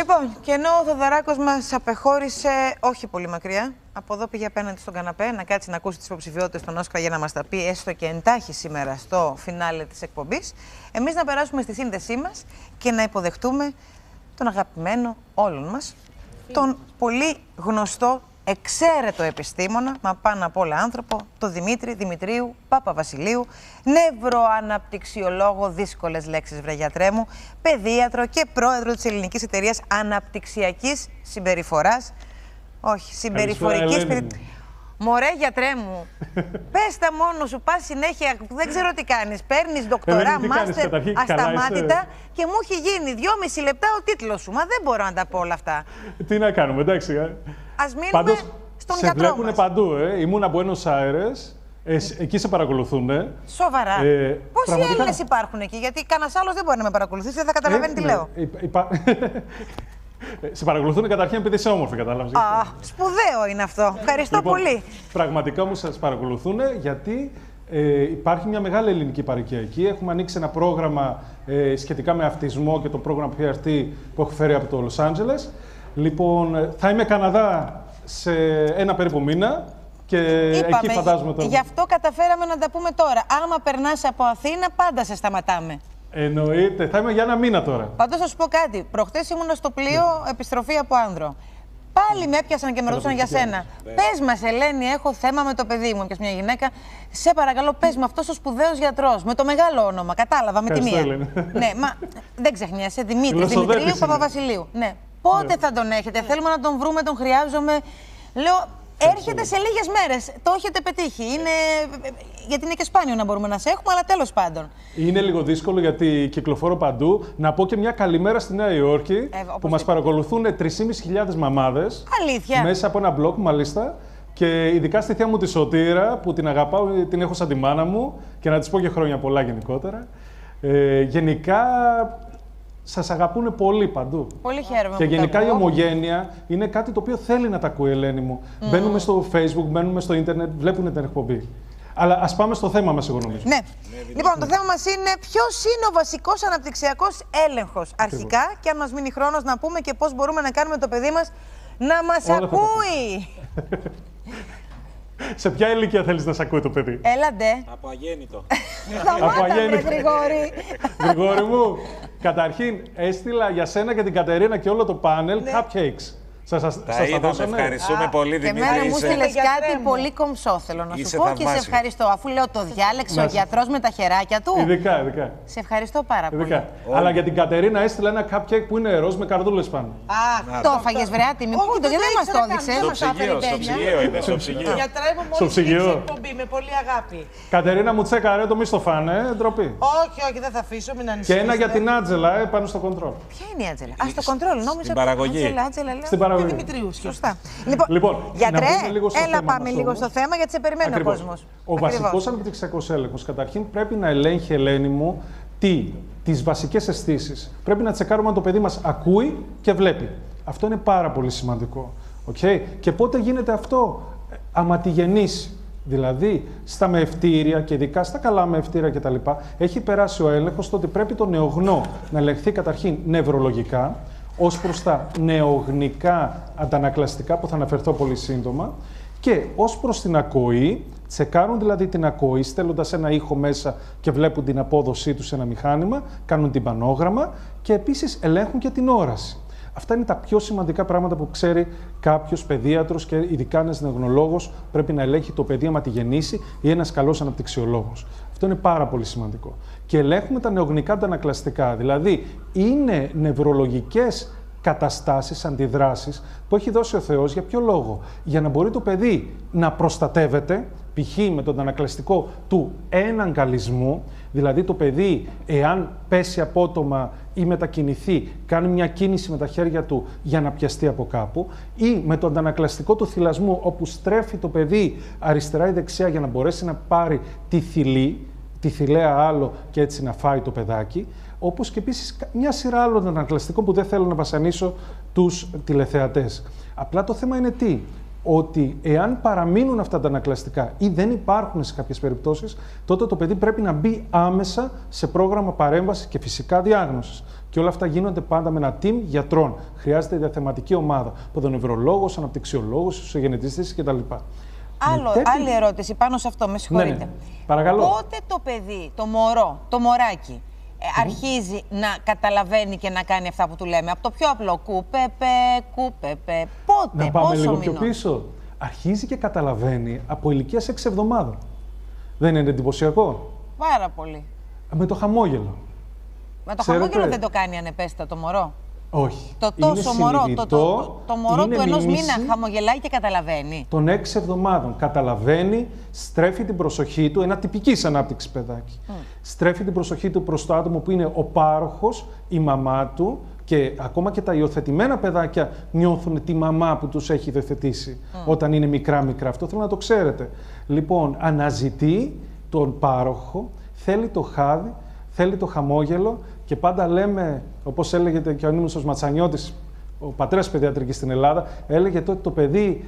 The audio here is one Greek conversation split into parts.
Λοιπόν, και ενώ ο Θοδωράκος μας απεχώρησε όχι πολύ μακριά, από εδώ πήγε απέναντι στον καναπέ να κάτσει να ακούσει τις υποψηφιότητες των Όσκαρ για να μας τα πει έστω και εντάχει σήμερα στο φινάλε της εκπομπής, εμείς να περάσουμε στη σύνδεσή μας και να υποδεχτούμε τον αγαπημένο όλων μας, τον πολύ γνωστό, εξαίρετο επιστήμονα, μα πάνω απ' όλα άνθρωπο, τον Δημήτρη Δημητρίου Παπαβασιλείου, νευροαναπτυξιολόγο, δύσκολες λέξεις βρε γιατρέ μου, παιδίατρο και πρόεδρο της Ελληνικής Εταιρείας Αναπτυξιακής Συμπεριφοράς. Όχι, συμπεριφορικής. Μωρέ γιατρέ μου, πες τα μόνο σου, πας συνέχεια, δεν ξέρω τι κάνεις, παίρνεις δοκτορά, μάστερ, ασταμάτητα και μου έχει γίνει 2,5 λεπτά ο τίτλος σου, μα δεν μπορώ να τα πω όλα αυτά. Τι να κάνουμε, εντάξει. Ας μείνουμε στον γιατρό μας. Σε βλέπουνε παντού, ήμουν από Buenos Aires, εκεί σε παρακολουθούν. Σοβαρά. Πόσοι Έλληνες υπάρχουν εκεί, γιατί κανένας άλλος δεν μπορεί να με παρακολουθήσει, δεν θα καταλαβαίνει τι λέω. Σε παρακολουθούν καταρχήν επειδή είσαι όμορφη, κατάλαβες. Σπουδαίο είναι αυτό. Ευχαριστώ πολύ. Πραγματικά όμως σας παρακολουθούν γιατί υπάρχει μια μεγάλη ελληνική παροικία εκεί. Έχουμε ανοίξει ένα πρόγραμμα σχετικά με αυτισμό και το πρόγραμμα PRT που έχω φέρει από το Λος Άντζελες. Λοιπόν, θα είμαι Καναδά σε ένα περίπου μήνα και εκεί φαντάζομαι το. Γι' αυτό καταφέραμε να τα πούμε τώρα. Άμα περνάς από Αθήνα, πάντα σε σταματάμε. Εννοείται. Θα είμαι για ένα μήνα τώρα. Πάντως θα σου πω κάτι. Προχτές ήμουν στο πλοίο επιστροφή από Άνδρο. Πάλι με έπιασαν και με ρωτούσαν για σένα. Πες μας, Ελένη, έχω θέμα με το παιδί μου. Έπιασε μια γυναίκα. Σε παρακαλώ, πες μου, αυτός ο σπουδαίος γιατρός με το μεγάλο όνομα. Κατάλαβα, με τη μία. Ναι, μα δεν ξεχνιέσαι. Δημήτρη Παπαβασιλείου. Ναι. Πότε θα τον έχετε, θέλουμε να τον βρούμε, τον χρειάζομαι. Λέω, έρχεται σε λίγες μέρες. Το έχετε πετύχει. Γιατί είναι και σπάνιο να μπορούμε να σε έχουμε, αλλά τέλος πάντων. Είναι λίγο δύσκολο γιατί κυκλοφορώ παντού. Να πω και μια καλημέρα στη Νέα Υόρκη που μας παρακολουθούν 3.500 μαμάδες. Αλήθεια. Μέσα από ένα blog, μάλιστα. Και ειδικά στη θεία μου τη Σωτήρα, που την αγαπάω, την έχω σαν τη μάνα μου. Και να της πω και χρόνια πολλά γενικότερα. Γενικά. Σας αγαπούνε πολύ παντού. Πολύ χαίρομαι. Και γενικά η ομογένεια είναι κάτι το οποίο θέλει να τα ακούει η Ελένη μου. Μπαίνουμε στο Facebook, μπαίνουμε στο ίντερνετ, βλέπουν την εκπομπή. Αλλά ας πάμε στο θέμα μας, εγώ νομίζω. Ναι. Λοιπόν, το θέμα μας είναι ποιος είναι ο βασικός αναπτυξιακός έλεγχος. Αρχικά, και αν μας μείνει χρόνος να πούμε και πώς μπορούμε να κάνουμε το παιδί μας να μας ακούει. Σε ποια ηλικία θέλεις να σε ακούει το παιδί? Έλαντε. Από αγέννητο. Από αγέννητο. Γρηγόρη. Γρηγόρη μου, καταρχήν έστειλα για σένα και την Κατερίνα και όλο το πάνελ cupcakes. Σας τα είδαμε, ευχαριστούμε πολύ, Δημήτρη. Και εμένα μου στείλες κάτι πολύ κομψό, θέλω να σου πω, και σε ευχαριστώ. Αφού λέω το διάλεξε ο γιατρός με τα χεράκια του. Ειδικά. Σε ευχαριστώ πάρα πολύ. Αλλά για την Κατερίνα έστειλα ένα cupcake που είναι ροζ με καρδούλες πάνω. Το φάγες βρε άτιμη, που δεν μας το έδειξες. Στο ψυγείο είναι, στο ψυγείο. Γιατρέ μου, μόλις κλείσε εκπομπή, με πολύ αγάπη. Κατερίνα μου τσέκαρε το μη στο φάνε, ντροπή. Όχι, δεν θα αφήσω, μην ανησυχείς. Και ένα για την Άτζελα, πάνω στο κοντρόλ. Ποια είναι η Άτζελα? Στο κοντρόλ, νόμιζα. Στην παραγωγή. Στην παραγωγή. Δημητρίου, σωστά. Λοιπόν, γιατρέ, έλα πάμε λίγο στο θέμα γιατί σε περιμένει ο κόσμος. Ο βασικός αναπτυξιακός έλεγχος καταρχήν πρέπει να ελέγχει, Ελένη μου, τις βασικές αισθήσεις. Πρέπει να τσεκάρουμε αν το παιδί μας ακούει και βλέπει. Αυτό είναι πάρα πολύ σημαντικό. Okay? Και πότε γίνεται αυτό? Άμα τη γεννήσει. Δηλαδή, στα μεευτήρια και ειδικά στα καλά μεευτήρια κτλ. Έχει περάσει ο έλεγχος στο ότι πρέπει το νεογνώ να ελεγχθεί καταρχήν νευρολογικά, ως προς τα νεογνικά αντανακλαστικά που θα αναφερθώ πολύ σύντομα και ως προς την ακοή, τσεκάρουν δηλαδή την ακοή στέλνοντας ένα ήχο μέσα και βλέπουν την απόδοσή του σε ένα μηχάνημα, κάνουν τυμπανόγραμμα και επίσης ελέγχουν και την όραση. Αυτά είναι τα πιο σημαντικά πράγματα που ξέρει κάποιος παιδίατρος και ειδικά ένας νεογνολόγος πρέπει να ελέγχει το παιδί άμα τη γεννήσει ή ένας καλός αναπτυξιολόγος. Αυτό είναι πάρα πολύ σημαντικό. Και ελέγχουμε τα νεογνικά αντανακλαστικά, δηλαδή είναι νευρολογικές καταστάσεις, αντιδράσεις που έχει δώσει ο Θεός για ποιο λόγο? Για να μπορεί το παιδί να προστατεύεται, π.χ. με τον αντανακλαστικό του εναγκαλισμού, δηλαδή το παιδί εάν πέσει απότομα ή μετακινηθεί, κάνει μια κίνηση με τα χέρια του για να πιαστεί από κάπου, ή με τον αντανακλαστικό του θυλασμού όπου στρέφει το παιδί αριστερά ή δεξιά για να μπορέσει να πάρει τη θηλή, τη θηλαία άλλο και έτσι να φάει το παιδάκι, όπως και επίσης μια σειρά άλλων αντανακλαστικών που δεν θέλω να βασανίσω τους τηλεθεατές. Απλά το θέμα είναι τι? ότι εάν παραμείνουν αυτά τα ανακλαστικά ή δεν υπάρχουν σε κάποιες περιπτώσεις, τότε το παιδί πρέπει να μπει άμεσα σε πρόγραμμα παρέμβασης και φυσικά διάγνωσης. Και όλα αυτά γίνονται πάντα με ένα team γιατρών. Χρειάζεται διαθεματική ομάδα. Ποδονευρολόγος, αναπτυξιολόγος, ισογενετιστής κτλ. Άλλη ερώτηση πάνω σε αυτό, με συγχωρείτε. Ναι. Παρακαλώ. Πότε το παιδί, το μωρό, το μωράκι, αρχίζει να καταλαβαίνει και να κάνει αυτά που του λέμε? Από το πιο απλό κούπεπε, πότε, να πάμε πόσο λίγο μηνών? πιο πίσω. Αρχίζει και καταλαβαίνει από ηλικίας 6 εβδομάδων. Δεν είναι εντυπωσιακό? Πάρα πολύ. Με το χαμόγελο. Με το χαμόγελο δεν το κάνει ανεπαίσθητα το μωρό? Όχι. Το τόσο μωρό, το μωρό του ενός μήνα χαμογελάει και καταλαβαίνει. Των 6 εβδομάδων καταλαβαίνει, στρέφει την προσοχή του, ένα τυπικής ανάπτυξης παιδάκι. Στρέφει την προσοχή του προς το άτομο που είναι ο πάροχος, η μαμά του, και ακόμα και τα υιοθετημένα παιδάκια νιώθουν τη μαμά που τους έχει υιοθετήσει όταν είναι μικρά. Αυτό θέλω να το ξέρετε. Λοιπόν, αναζητεί τον πάροχο, θέλει το χάδι, θέλει το χαμόγελο. Και πάντα λέμε, όπως έλεγε και ο Ανήμνηστος Ματσανιώτης, ο πατέρας παιδιατρικής στην Ελλάδα, έλεγε ότι το παιδί,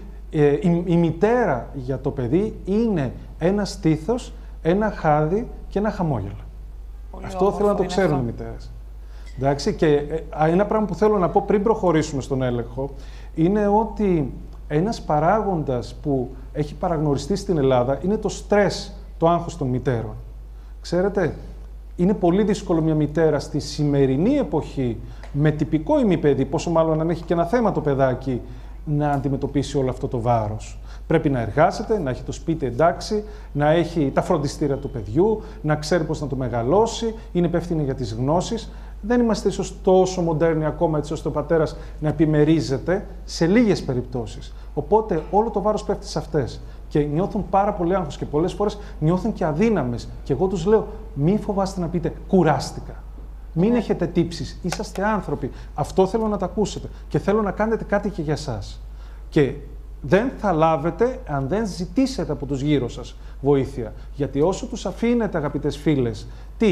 η μητέρα για το παιδί είναι ένα στήθος, ένα χάδι και ένα χαμόγελο. Αυτό θέλω να το ξέρουν οι μητέρες. Εντάξει, και ένα πράγμα που θέλω να πω πριν προχωρήσουμε στον έλεγχο είναι ότι ένας παράγοντας που έχει παραγνωριστεί στην Ελλάδα είναι το στρες, το άγχος των μητέρων. Ξέρετε, είναι πολύ δύσκολο μια μητέρα στη σημερινή εποχή με τυπικό ημιπέδι, πόσο μάλλον αν έχει και ένα θέμα το παιδάκι, να αντιμετωπίσει όλο αυτό το βάρος. Πρέπει να εργάζεται, να έχει το σπίτι εντάξει, να έχει τα φροντιστήρια του παιδιού, να ξέρει πώς να το μεγαλώσει, είναι υπεύθυνη για τις γνώσεις. Δεν είμαστε ίσως τόσο μοντέρνοι ακόμα έτσι ώστε ο πατέρας να επιμερίζεται σε λίγες περιπτώσεις. Οπότε όλο το βάρος πέφτει σε αυτές. Και νιώθουν πάρα πολύ άγχος και πολλές φορές νιώθουν και αδύναμες. Και εγώ τους λέω, μην φοβάστε να πείτε κουράστηκα. Μην έχετε τύψεις, είσαστε άνθρωποι. Αυτό θέλω να τα ακούσετε και θέλω να κάνετε κάτι και για εσάς. Και δεν θα λάβετε αν δεν ζητήσετε από τους γύρω σας βοήθεια. Γιατί όσο τους αφήνετε, αγαπητές φίλες,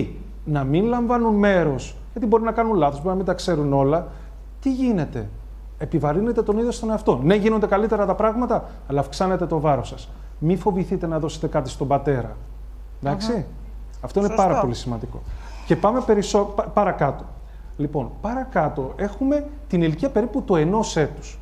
να μην λαμβάνουν μέρος, γιατί μπορεί να κάνουν λάθος, μπορεί να μην τα ξέρουν όλα, τι γίνεται? Επιβαρύνετε τον ίδιο στον εαυτό. Ναι, γίνονται καλύτερα τα πράγματα, αλλά αυξάνετε το βάρος σας. Μην φοβηθείτε να δώσετε κάτι στον πατέρα. Εντάξει. Αυτό είναι πάρα πολύ σημαντικό. Και πάμε παρακάτω. Λοιπόν, παρακάτω έχουμε την ηλικία περίπου του 1 έτους.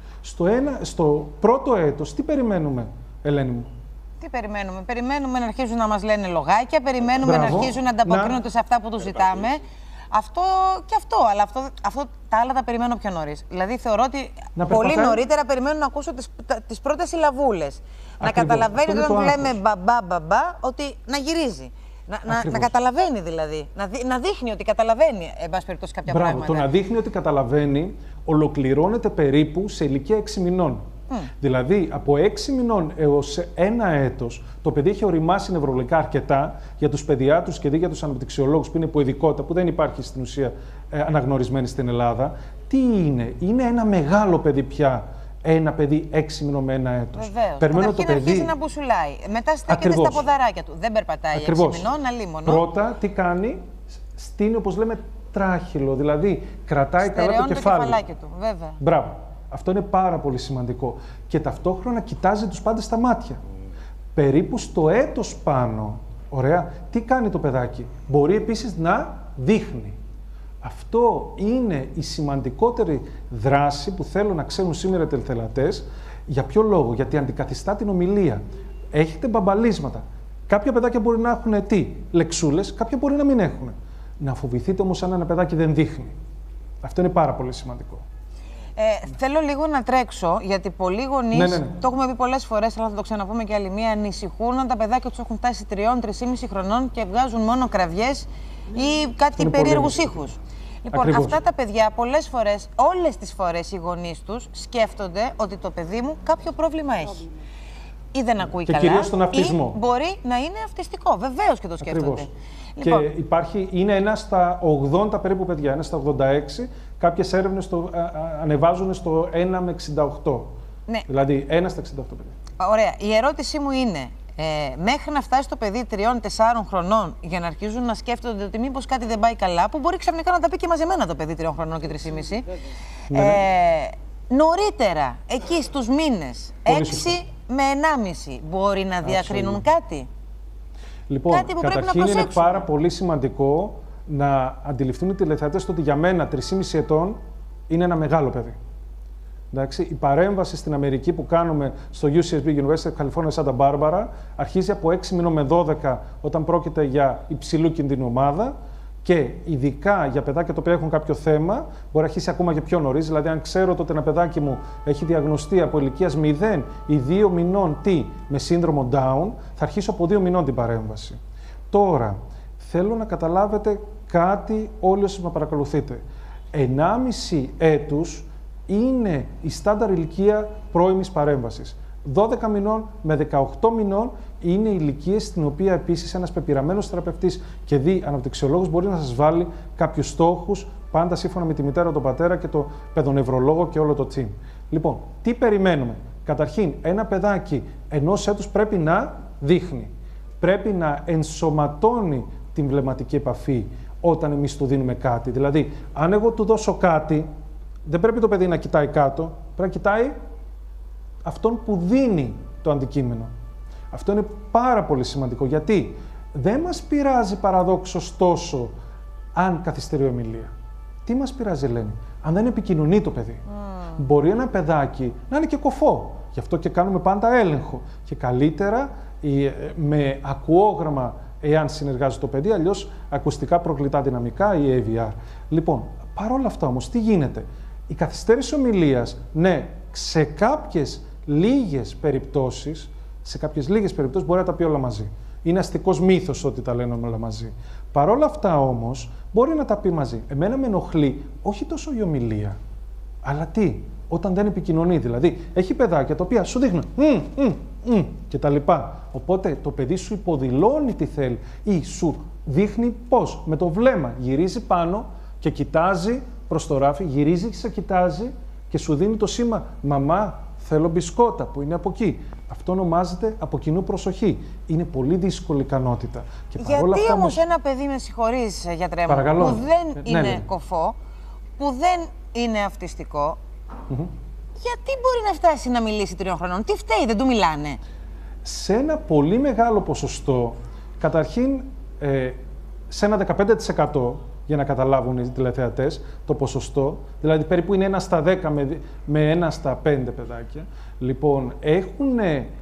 Στο πρώτο έτος, τι περιμένουμε, Ελένη μου? Τι περιμένουμε? Περιμένουμε να αρχίζουν να μας λένε λογάκια, περιμένουμε να αρχίζουν να ανταποκρίνονται σε αυτά που τους ζητάμε. Αυτό και αυτό, αλλά αυτό τα άλλα τα περιμένω πιο νωρίς. Δηλαδή θεωρώ ότι πολύ νωρίτερα περιμένω να ακούσω τις πρώτες συλλαβούλες. Να καταλαβαίνει όταν του λέμε μπαμπά, ότι να γυρίζει. Να καταλαβαίνει δηλαδή. Να δείχνει ότι καταλαβαίνει, εν πάση περιπτώσει, κάποια πράγματα. Το να δείχνει ότι καταλαβαίνει ολοκληρώνεται περίπου σε ηλικία 6 μηνών. Δηλαδή, από 6 μηνών έως 1 έτος, το παιδί έχει οριμάσει νευρολογικά αρκετά για τους παιδιάτρους και για τους αναπτυξιολόγους, που είναι υποειδικότητα, που δεν υπάρχει στην ουσία αναγνωρισμένη στην Ελλάδα. Τι είναι? Είναι ένα μεγάλο παιδί πια. Ένα παιδί 6 μηνών με 1 έτος. Περιμένω το παιδί. Αρχίζει να μπουσουλάει. Μετά στέκεται στα ποδαράκια του. Δεν περπατάει 6 μηνών, αλίμονο. Πρώτα, τι κάνει? Στείνει, όπως λέμε, τράχυλο. Δηλαδή, κρατάει καλά το κεφάλι του. Βέβαια. Μπράβο. Αυτό είναι πάρα πολύ σημαντικό. Και ταυτόχρονα κοιτάζει τους πάντες στα μάτια. Περίπου στο έτος πάνω, ωραία, τι κάνει το παιδάκι? Μπορεί επίσης να δείχνει. Αυτό είναι η σημαντικότερη δράση που θέλω να ξέρουν σήμερα οι τελθελατές. Για ποιο λόγο? Γιατί αντικαθιστά την ομιλία. Έχετε μπαμπαλίσματα. Κάποια παιδάκια μπορεί να έχουν λεξούλες, κάποια μπορεί να μην έχουν. Να φοβηθείτε όμως αν ένα παιδάκι δεν δείχνει. Αυτό είναι πάρα πολύ σημαντικό. Θέλω λίγο να τρέξω, γιατί πολλοί γονείς, το έχουμε πει πολλές φορές, αλλά θα το ξαναπούμε και άλλη μία, ανησυχούν αν τα παιδάκια τους έχουν φτάσει 3-3,5 χρονών και βγάζουν μόνο κραυγές ή κάτι περίεργους ήχους. Λοιπόν, αυτά τα παιδιά πολλές φορές, όλες τις φορές οι γονείς τους σκέφτονται ότι το παιδί μου κάποιο πρόβλημα έχει. Ή δεν ακούει καλά, κυρίως στον αυτισμό. Ή μπορεί να είναι αυτιστικό. Βεβαίως και το σκέφτονται. Λοιπόν, και είναι ένα στα 80 περίπου παιδιά, ένα στα 86. Κάποιες έρευνες το ανεβάζουν στο 1 με 68. Ναι. Δηλαδή 1 στα 68 παιδιά. Ωραία. Η ερώτησή μου είναι, μέχρι να φτάσει το παιδί 3-4 χρονών για να αρχίζουν να σκέφτονται ότι μήπως κάτι δεν πάει καλά, που μπορεί ξαφνικά να τα πει και μαζεμένα το παιδί 3 χρονών και 3,5. νωρίτερα, εκεί στους μήνες, Πολύ 6 σωστά. με 1,5, μπορεί να διακρίνουν κάτι? Λοιπόν, Κάτι που πρέπει να καταρχήν είναι προσέξουμε. πάρα πολύ σημαντικό να αντιληφθούν οι τηλεθεατές ότι για μένα 3,5 ετών είναι ένα μεγάλο παιδί. Εντάξει, η παρέμβαση στην Αμερική που κάνουμε στο UCSB, University of California, Santa Barbara, αρχίζει από 6 μηνών με 12 όταν πρόκειται για υψηλού κινδύνου ομάδα και ειδικά για παιδάκια τα οποία έχουν κάποιο θέμα, μπορεί να αρχίσει ακόμα και πιο νωρίς. Δηλαδή, αν ξέρω ότι ένα παιδάκι μου έχει διαγνωστεί από ηλικίας 0 ή 2 μηνών με σύνδρομο Down, θα αρχίσω από 2 μηνών την παρέμβαση. Τώρα, θέλω να καταλάβετε κάτι όλοι όσοι με παρακολουθείτε. 1,5 έτους είναι η στάνταρ ηλικία πρώιμης παρέμβασης. 12 μηνών με 18 μηνών είναι οι ηλικίες στην οποία επίσης ένας πεπειραμένος θεραπευτής και αναπτυξιολόγος μπορεί να σας βάλει κάποιους στόχους, πάντα σύμφωνα με τη μητέρα, τον πατέρα και τον παιδονευρολόγο και όλο το team. Λοιπόν, τι περιμένουμε? Καταρχήν, ένα παιδάκι 1 έτους πρέπει να δείχνει. Πρέπει να ενσωματώνει την βλεμματική επαφή όταν εμείς του δίνουμε κάτι. Δηλαδή, αν εγώ του δώσω κάτι, δεν πρέπει το παιδί να κοιτάει κάτω, πρέπει να κοιτάει αυτόν που δίνει το αντικείμενο. Αυτό είναι πάρα πολύ σημαντικό, γιατί δεν μας πειράζει παραδόξως τόσο αν καθυστερεί η ομιλία. Τι μας πειράζει, Ελένη? Αν δεν επικοινωνεί το παιδί. Μπορεί ένα παιδάκι να είναι και κωφό. Γι' αυτό και κάνουμε πάντα έλεγχο. Και καλύτερα με ακουόγραμμα, εάν συνεργάζεται το παιδί, αλλιώς ακουστικά προκλητά δυναμικά ή AVR. Λοιπόν, παρόλα αυτά όμως, τι γίνεται? Η καθυστέρηση ομιλίας, ναι, σε κάποιες λίγες περιπτώσεις μπορεί να τα πει όλα μαζί. Είναι αστικός μύθος ότι τα λένε όλα μαζί. Παρόλα αυτά όμως, μπορεί να τα πει μαζί. Εμένα με ενοχλεί όχι τόσο η ομιλία, αλλά όταν δεν επικοινωνεί. Δηλαδή, έχει παιδάκια τα οποία σου δείχνουν και τα λοιπά. Οπότε το παιδί σου υποδηλώνει τι θέλει ή σου δείχνει πώς. Με το βλέμμα γυρίζει πάνω και κοιτάζει προς το ράφι, γυρίζει και σε κοιτάζει και σου δίνει το σήμα «Μαμά, θέλω μπισκότα», που είναι από εκεί. Αυτό ονομάζεται από κοινού προσοχή. Είναι πολύ δύσκολη ικανότητα. Και γιατί όμως ένα παιδί, με συγχωρείς γιατρέ μου, που δεν είναι κωφό, που δεν είναι αυτιστικό, γιατί μπορεί να φτάσει να μιλήσει 3 χρονών? Τι φταίει, δεν του μιλάνε? Σε ένα πολύ μεγάλο ποσοστό, καταρχήν σε ένα 15%, για να καταλάβουν οι τηλεθεατές το ποσοστό, δηλαδή περίπου είναι 1 στα 10 με 1 στα 5 παιδάκια, λοιπόν, έχουν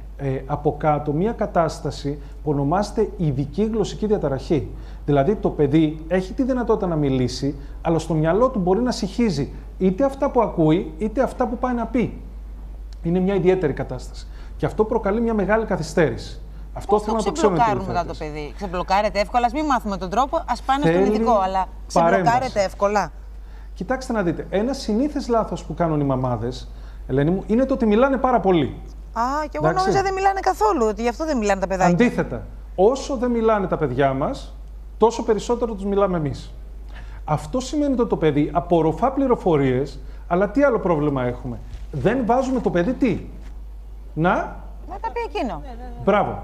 από κάτω μία κατάσταση που ονομάζεται ειδική γλωσσική διαταραχή. Δηλαδή το παιδί έχει τη δυνατότητα να μιλήσει, αλλά στο μυαλό του μπορεί να συγχύζει είτε αυτά που ακούει, είτε αυτά που πάει να πει. Είναι μια ιδιαίτερη κατάσταση. Και αυτό προκαλεί μια μεγάλη καθυστέρηση. Αυτό θέλω να το ξέρουν οι τηλεθεατές. Μετά το παιδί? Ξεμπλοκάρεται εύκολα? Ας μην μάθουμε τον τρόπο, ας πάνε στον ειδικό, αλλά ξεμπλοκάρεται εύκολα? Κοιτάξτε να δείτε, ένα συνήθες λάθος που κάνουν οι μαμάδες, Ελένη μου, είναι το ότι μιλάνε πάρα πολύ. Και εγώ νόμιζα δεν μιλάνε καθόλου, ότι γι' αυτό δεν μιλάνε τα παιδάκια. Αντίθετα, όσο δεν μιλάνε τα παιδιά μας, τόσο περισσότερο τους μιλάμε εμείς. Αυτό σημαίνει ότι το παιδί απορροφά πληροφορίες, αλλά τι άλλο πρόβλημα έχουμε? Δεν βάζουμε το παιδί να τα πει εκείνο. Μπράβο.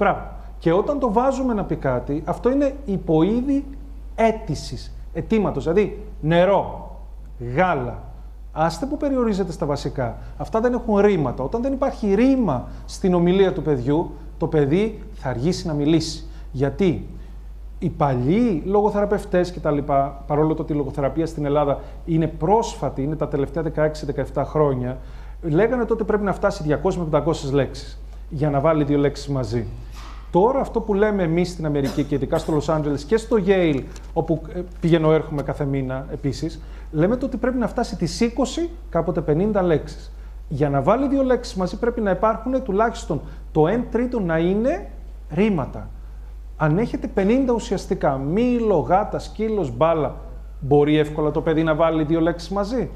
Και όταν το βάζουμε να πει κάτι, αυτό είναι υποείδη αίτησης, αιτήματος. Δηλαδή, νερό, γάλα. Άστε που περιορίζεται στα βασικά. Αυτά δεν έχουν ρήματα. Όταν δεν υπάρχει ρήμα στην ομιλία του παιδιού, το παιδί θα αργήσει να μιλήσει. Γιατί οι παλιοί λογοθεραπευτές κτλ., παρόλο το ότι η λογοθεραπεία στην Ελλάδα είναι πρόσφατη, είναι τα τελευταία 16-17 χρόνια, λέγανε τότε πρέπει να φτάσει 200 με 500 λέξεις για να βάλει 2 λέξεις μαζί. Τώρα αυτό που λέμε εμείς στην Αμερική και ειδικά στο Λος Άντζελες και στο Yale, όπου πηγαίνω έρχομαι κάθε μήνα επίσης, λέμε ότι πρέπει να φτάσει τις 20, κάποτε 50 λέξεις. Για να βάλει 2 λέξεις μαζί πρέπει να υπάρχουν τουλάχιστον το 1/3 να είναι ρήματα. Αν έχετε 50 ουσιαστικά, μήλο, γάτα, σκύλος, μπάλα, μπορεί εύκολα το παιδί να βάλει 2 λέξεις μαζί?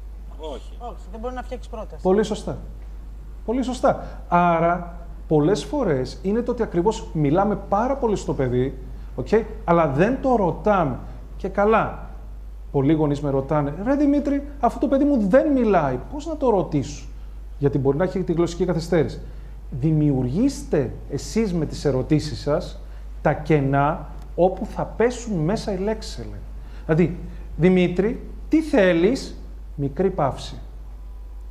Όχι. Δεν μπορεί να φτιάξει πρόταση. Πολύ σωστά. Πολύ σωστά. Άρα, πολλές φορές είναι το ότι ακριβώς μιλάμε πάρα πολύ στο παιδί, αλλά δεν το ρωτάμε. Και καλά, πολλοί γονείς με ρωτάνε, ρε Δημήτρη, αφού το παιδί μου δεν μιλάει, πώς να το ρωτήσω? Γιατί μπορεί να έχει τη γλωσσική καθυστέρηση. Δημιουργήστε εσείς με τις ερωτήσεις σας τα κενά όπου θα πέσουν μέσα οι λέξεις. Δηλαδή, Δημήτρη, τι θέλεις? Μικρή παύση.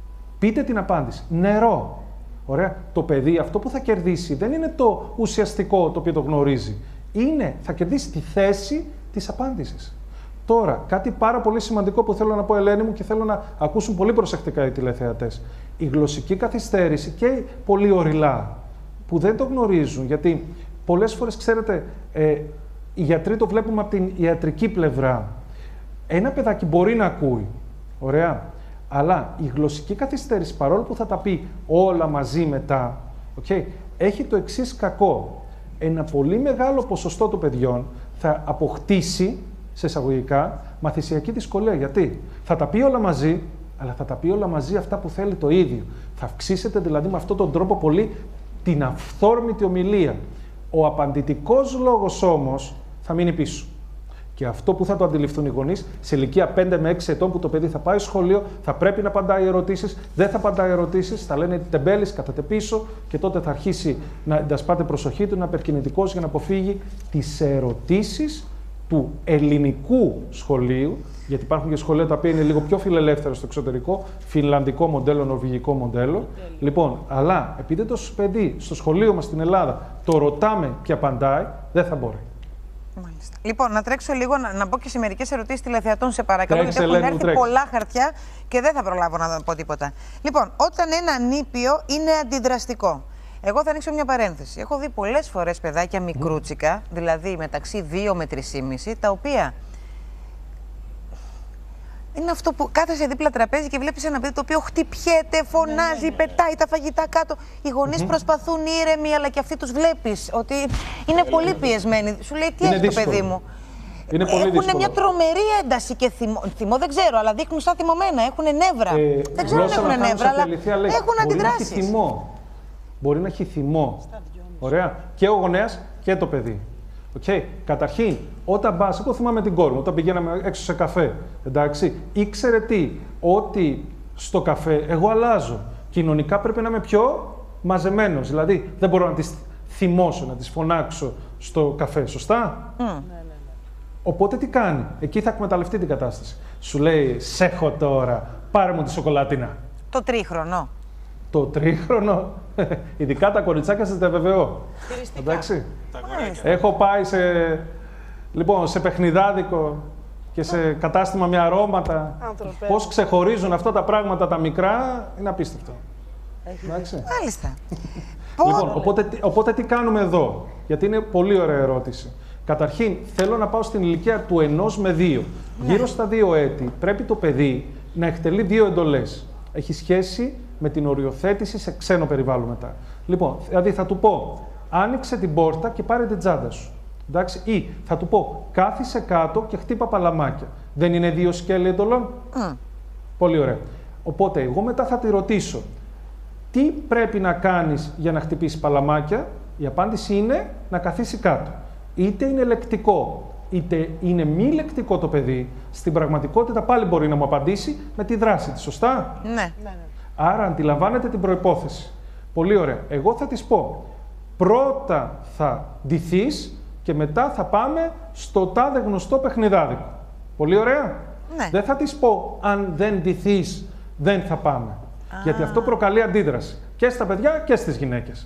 Πείτε την απάντηση. Νερό. Ωραία. Το παιδί αυτό που θα κερδίσει δεν είναι το ουσιαστικό το οποίο το γνωρίζει. Θα κερδίσει τη θέση της απάντησης. Τώρα, κάτι πάρα πολύ σημαντικό που θέλω να πω, Ελένη μου, και θέλω να ακούσουν πολύ προσεκτικά οι τηλεθεατές. Η γλωσσική καθυστέρηση και πολύ οριλά, που δεν το γνωρίζουν, γιατί πολλές φορές, ξέρετε, οι γιατροί το βλέπουμε από την ιατρική πλευρά. Ένα παιδάκι μπορεί να ακούει, ωραία, αλλά η γλωσσική καθυστέρηση, παρόλο που θα τα πει όλα μαζί μετά, okay, έχει το εξής κακό. Ένα πολύ μεγάλο ποσοστό των παιδιών θα αποκτήσει, σε εισαγωγικά, μαθησιακή δυσκολία. Γιατί θα τα πει όλα μαζί, αλλά θα τα πει όλα μαζί αυτά που θέλει το ίδιο. Θα αυξήσετε δηλαδή με αυτόν τον τρόπο πολύ την αυθόρμητη ομιλία. Ο απαντητικός λόγος όμως θα μείνει πίσω. Και αυτό που θα το αντιληφθούν οι γονείς, σε ηλικία 5 με 6 ετών που το παιδί θα πάει σχολείο, θα πρέπει να απαντάει ερωτήσεις, δεν θα απαντάει ερωτήσεις, θα λένε τεμπέλης, κατατε πίσω, και τότε θα αρχίσει να σπάτε προσοχή του, να υπερκινητικός για να αποφύγει τις ερωτήσεις του ελληνικού σχολείου, γιατί υπάρχουν και σχολεία τα οποία είναι λίγο πιο φιλελεύθερα στο εξωτερικό, φινλανδικό μοντέλο, νορβηγικό μοντέλο. Λοιπόν, αλλά επειδή το παιδί στο σχολείο μας στην Ελλάδα το ρωτάμε και απαντάει, δεν θα μπορεί. Μάλιστα. Λοιπόν, να τρέξω λίγο να πω και σε μερικές ερωτήσεις τηλεθεατών, σε παρακαλώ, Τρέξε, γιατί έχουν Ελένη, έρθει πολλά χαρτιά και δεν θα προλάβω να πω τίποτα. Λοιπόν, όταν ένα νήπιο είναι αντιδραστικό. Εγώ θα ανοίξω μια παρένθεση. Έχω δει πολλές φορές παιδάκια μικρούτσικα, δηλαδή μεταξύ 2 με 3,5, τα οποία είναι αυτό που κάθεσαι δίπλα τραπέζι και βλέπεις ένα παιδί το οποίο χτυπιέται, φωνάζει, πετάει τα φαγητά κάτω. Οι γονείς προσπαθούν ήρεμοι, αλλά και αυτοί τους βλέπεις ότι είναι πολύ πιεσμένοι. Σου λέει, τι έχει το παιδί μου. Έχουν μια τρομερή ένταση και θυμό, δεν ξέρω, αλλά δείχνουν σαν θυμωμένα, έχουν νεύρα. Δεν ξέρω αν έχουν νεύρα, αλλά έχουν αντιδράσεις. Μπορεί να έχει θυμό. Ωραία. Και ο γονέας και το παιδί. Okay. Καταρχήν, όταν πας, εγώ θυμάμαι την κόρη μου, όταν πηγαίναμε έξω σε καφέ, εντάξει, ήξερε τι, ότι στο καφέ εγώ αλλάζω. Κοινωνικά πρέπει να είμαι πιο μαζεμένος. Δηλαδή, δεν μπορώ να τις θυμώσω, να τις φωνάξω στο καφέ. Σωστά? Οπότε τι κάνει, εκεί θα εκμεταλλευτεί την κατάσταση. Σου λέει, σ' έχω τώρα, πάρε μου τη σοκολάτινα. Το τρίχρονο. Το τρίχρονο, ειδικά τα κοριτσάκια σας τα βεβαιώ. Εντάξει. Έχω πάει σε παιχνιδάδικο και σε κατάστημα με αρώματα. Πώς ξεχωρίζουν αυτά τα πράγματα τα μικρά, είναι απίστευτο. Εντάξει. Μάλιστα. Λοιπόν, οπότε τι κάνουμε εδώ, γιατί είναι πολύ ωραία ερώτηση. Καταρχήν, θέλω να πάω στην ηλικία του 1 με 2. Γύρω στα 2 έτη πρέπει το παιδί να εκτελεί 2 εντολές. Έχει σχέση με την οριοθέτηση σε ξένο περιβάλλον μετά. Λοιπόν, δηλαδή θα του πω, άνοιξε την πόρτα και πάρε την τσάντα σου. Εντάξει, ή θα του πω, κάθισε κάτω και χτύπα παλαμάκια. Δεν είναι 2 σκέλη εντολών? Πολύ ωραία. Οπότε, εγώ μετά θα τη ρωτήσω, τι πρέπει να κάνεις για να χτυπήσει παλαμάκια? Η απάντηση είναι να καθίσει κάτω. Είτε είναι λεκτικό, είτε είναι μη λεκτικό το παιδί, στην πραγματικότητα πάλι μπορεί να μου απαντήσει με τη δράση της, σωστά? Ναι. Άρα αντιλαμβάνετε την προϋπόθεση. Πολύ ωραία. Εγώ θα της πω, πρώτα θα ντυθείς και μετά θα πάμε στο τάδε γνωστό παιχνιδάδικο. Πολύ ωραία. Ναι. Δεν θα της πω, αν δεν ντυθείς, δεν θα πάμε. Γιατί αυτό προκαλεί αντίδραση και στα παιδιά και στις γυναίκες.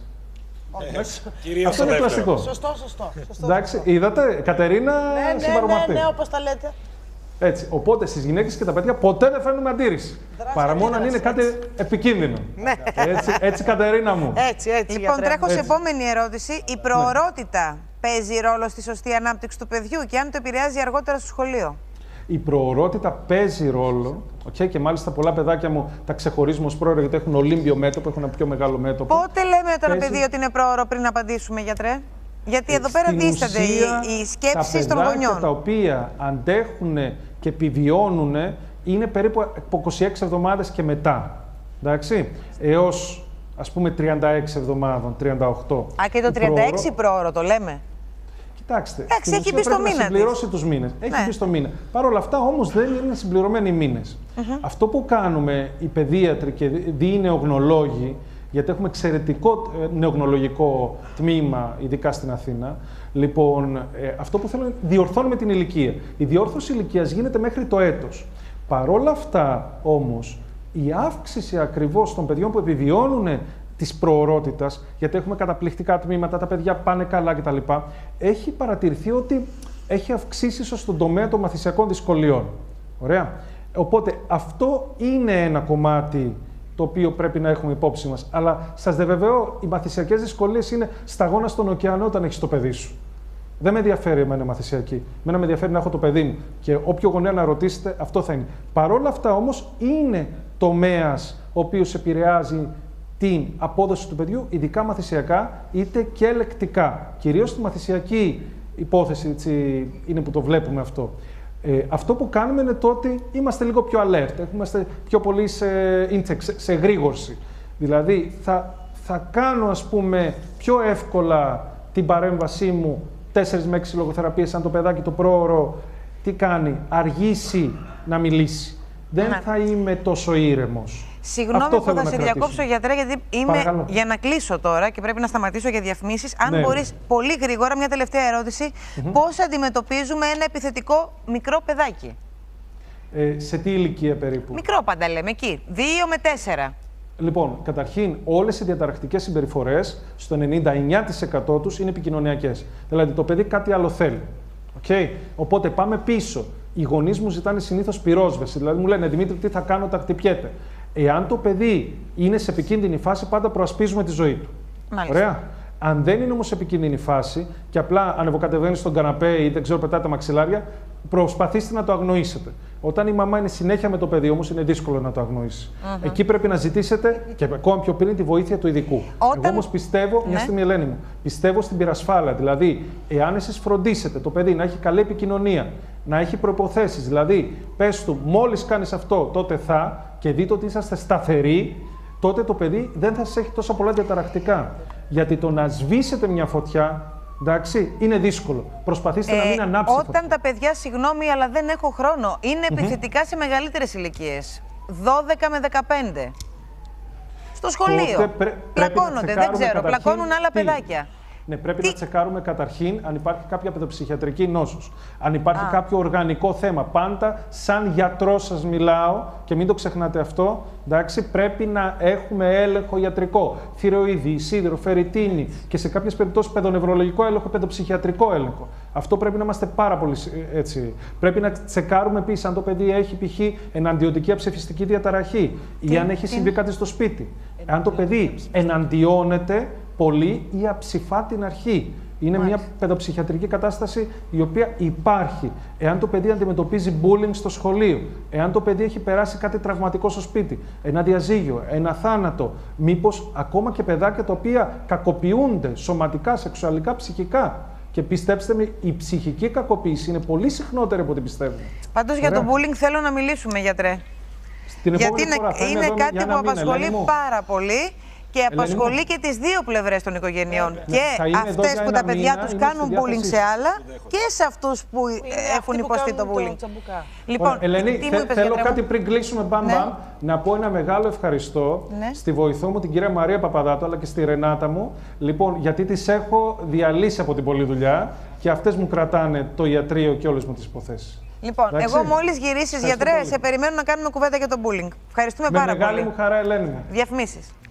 Αυτό είναι κλασικό. Σωστό. Εντάξει, είδατε, Κατερίνα, συμπαρομαχτή. Ναι, όπως τα λέτε. Έτσι. Οπότε στις γυναίκες και τα παιδιά ποτέ δεν φέρνουμε αντίρρηση. Παρά μόνο αν είναι κάτι επικίνδυνο. Έτσι, Κατερίνα μου. Έτσι. Λοιπόν, τρέχω σε επόμενη ερώτηση. Η προορότητα παίζει ρόλο στη σωστή ανάπτυξη του παιδιού και αν το επηρεάζει αργότερα στο σχολείο? Η προορότητα παίζει ρόλο, και μάλιστα πολλά παιδάκια μου τα ξεχωρίζουμε ως πρόωρα γιατί έχουν ολύμπιο μέτωπο, έχουν ένα πιο μεγάλο μέτωπο. Πότε λέμε το παιδί ότι είναι πρόωρο πριν απαντήσουμε, γιατρέ? Γιατί εδώ πέρα δίστανται οι σκέψεις των γονιών. Τα οποία αντέχουν και επιβιώνουν είναι περίπου από 26 εβδομάδες και μετά. Εντάξει, έως ας πούμε 36 εβδομάδων, 38. Και το 36 πρόωρο το λέμε. Κοιτάξτε, έχει μπει στο μήνα. Να συμπληρώσει τους μήνες. Έχει μπει στο μήνα. Παρ' όλα αυτά όμως δεν είναι συμπληρωμένοι οι μήνες. Αυτό που κάνουμε οι παιδίατροι και οι νεογνωλόγοι, γιατί έχουμε εξαιρετικό νεογνωλογικό τμήμα, ειδικά στην Αθήνα. Λοιπόν, αυτό που θέλω, διορθώνουμε την ηλικία. Η διόρθωση ηλικίας γίνεται μέχρι το έτος. Παρ' όλα αυτά όμως, η αύξηση ακριβώς των παιδιών που επιβιώνουν της προορότητας, γιατί έχουμε καταπληκτικά τμήματα, τα παιδιά πάνε καλά κτλ. Έχει παρατηρηθεί ότι έχει αυξήσει ίσως στον τομέα των μαθησιακών δυσκολιών. Ωραία. Οπότε αυτό είναι ένα κομμάτι το οποίο πρέπει να έχουμε υπόψη μας. Αλλά σας διαβεβαιώ, οι μαθησιακές δυσκολίες είναι σταγόνα στον ωκεανό όταν έχεις το παιδί σου. Δεν με ενδιαφέρει εμένα μαθησιακή. Εμένα με ενδιαφέρει να έχω το παιδί μου. Και όποιο γονέα να ρωτήσετε, αυτό θα είναι. Παρ' όλα αυτά όμως είναι τομέας ο οποίος επηρεάζει την απόδοση του παιδιού, ειδικά μαθησιακά είτε και ελεκτικά. Κυρίως στη μαθησιακή υπόθεση έτσι, είναι που το βλέπουμε αυτό. Αυτό που κάνουμε είναι το ότι είμαστε λίγο πιο alert, είμαστε πιο πολύ σε εγρήγορση. Δηλαδή θα κάνω ας πούμε πιο εύκολα την παρέμβασή μου 4 με 6 λογοθεραπείες, αν το παιδάκι το πρόωρο τι κάνει, αργήσει να μιλήσει. Δεν θα είμαι τόσο ήρεμος. Συγγνώμη που θα σε διακόψω, γιατρέ, γιατί είμαι για να κλείσω τώρα και πρέπει να σταματήσω για διαφημίσεις. Αν μπορείς πολύ γρήγορα, μια τελευταία ερώτηση. Πώς αντιμετωπίζουμε ένα επιθετικό μικρό παιδάκι? Σε τι ηλικία περίπου? Μικρό πάντα λέμε, εκεί, 2 με 4. Λοιπόν, καταρχήν, όλες οι διαταρακτικές συμπεριφορές, στο 99% τους, είναι επικοινωνιακές. Δηλαδή, το παιδί κάτι άλλο θέλει. Okay? Οπότε πάμε πίσω. Οι γονείς μου ζητάνε συνήθως πυρόσβεση. Δηλαδή, μου λένε, Δημήτρη, τι θα κάνω όταν χτυπιέται. Εάν το παιδί είναι σε επικίνδυνη φάση, πάντα προασπίζουμε τη ζωή του. Μάλιστα. Ωραία. Αν δεν είναι όμως σε επικίνδυνη φάση και απλά ανεβοκατεβαίνει στον καναπέ ή δεν ξέρω, πετάτε τα μαξιλάρια, προσπαθήστε να το αγνοήσετε. Όταν η μαμά είναι συνέχεια με το παιδί, όμως είναι δύσκολο να το αγνοήσει. Εκεί πρέπει να ζητήσετε και ακόμα πιο πριν τη βοήθεια του ειδικού. Εγώ όμως πιστεύω, μια στιγμή, Ελένη μου, πιστεύω στην πυρασφάλεια. Δηλαδή, εάν εσείς φροντίσετε το παιδί να έχει καλή επικοινωνία, να έχει προϋποθέσεις, δηλαδή, πες του, μόλις κάνεις αυτό, τότε θα, και δείτε ότι είσαστε σταθεροί, τότε το παιδί δεν θα σας έχει τόσα πολλά διαταρακτικά. Γιατί το να σβήσετε μια φωτιά, εντάξει, είναι δύσκολο. Προσπαθήστε να μην ανάψετε. Όταν τα παιδιά, συγγνώμη, αλλά δεν έχω χρόνο, είναι επιθετικά σε μεγαλύτερες ηλικίες, 12 με 15. Στο σχολείο. Πλακώνονται, δεν ξέρω, πλακώνουν άλλα παιδάκια. Ναι, πρέπει να τσεκάρουμε καταρχήν αν υπάρχει κάποια παιδοψυχιατρική νόσος. Αν υπάρχει κάποιο οργανικό θέμα. Πάντα, σαν γιατρός σας μιλάω και μην το ξεχνάτε αυτό, εντάξει, πρέπει να έχουμε έλεγχο ιατρικό. Θηροειδή, σίδηρο, φερριτίνη και σε κάποιες περιπτώσεις παιδονευρολογικό έλεγχο, παιδοψυχιατρικό έλεγχο. Αυτό πρέπει να είμαστε πάρα πολύ έτσι. Πρέπει να τσεκάρουμε επίσης αν το παιδί έχει π.χ. εναντιωτική αψηφιστική διαταραχή ή αν έχει συμβεί κάτι στο σπίτι. Αν το παιδί εναντιώνεται πολύ ή αψηφά την αρχή. Είναι μια παιδοψυχιατρική κατάσταση η οποία υπάρχει. Εάν το παιδί αντιμετωπίζει bullying στο σχολείο, εάν το παιδί έχει περάσει κάτι τραυματικό στο σπίτι, ένα διαζύγιο, ένα θάνατο, μήπως ακόμα και παιδάκια τα οποία κακοποιούνται σωματικά, σεξουαλικά, ψυχικά. Και πιστέψτε με, η ψυχική κακοποίηση είναι πολύ συχνότερη από ό,τι πιστεύουμε. Πάντως για το bullying θέλω να μιλήσουμε, γιατρέ. Γιατί είναι κάτι που απασχολεί πάρα πολύ. Και απασχολεί και τις δύο πλευρές των οικογενειών. Και αυτές που τα παιδιά τους κάνουν bullying σε άλλα και σε αυτούς που έχουν υποστεί το bullying. Λοιπόν, Ελένη, θέλω κάτι πριν κλείσουμε μπαμ, να πω ένα μεγάλο ευχαριστώ στη βοηθό μου, την κυρία Μαρία Παπαδάτου, αλλά και στη Ρενάτα μου. Λοιπόν, γιατί τις έχω διαλύσει από την πολλή δουλειά και αυτές μου κρατάνε το ιατρείο και όλες μου τις υποθέσεις. Λοιπόν, εγώ μόλις γυρίσεις, γιατρέ, σε περιμένω να κάνουμε κουβέντα για το bullying. Ευχαριστούμε πάρα πολύ. Με μεγάλη μου χαρά, Ελένη μου. Διαφημίσεις.